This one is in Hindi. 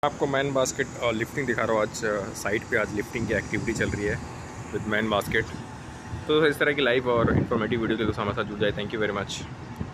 आपको मैन बास्केट और लिफ्टिंग दिखा रहा हूँ। आज साइट पे आज लिफ्टिंग की एक्टिविटी चल रही है विद मैन बास्केट। तो इस तरह की लाइव और इन्फॉर्मेटिव वीडियो के दोस्तों हमारे साथ जुड़ जाए। Thank you very much.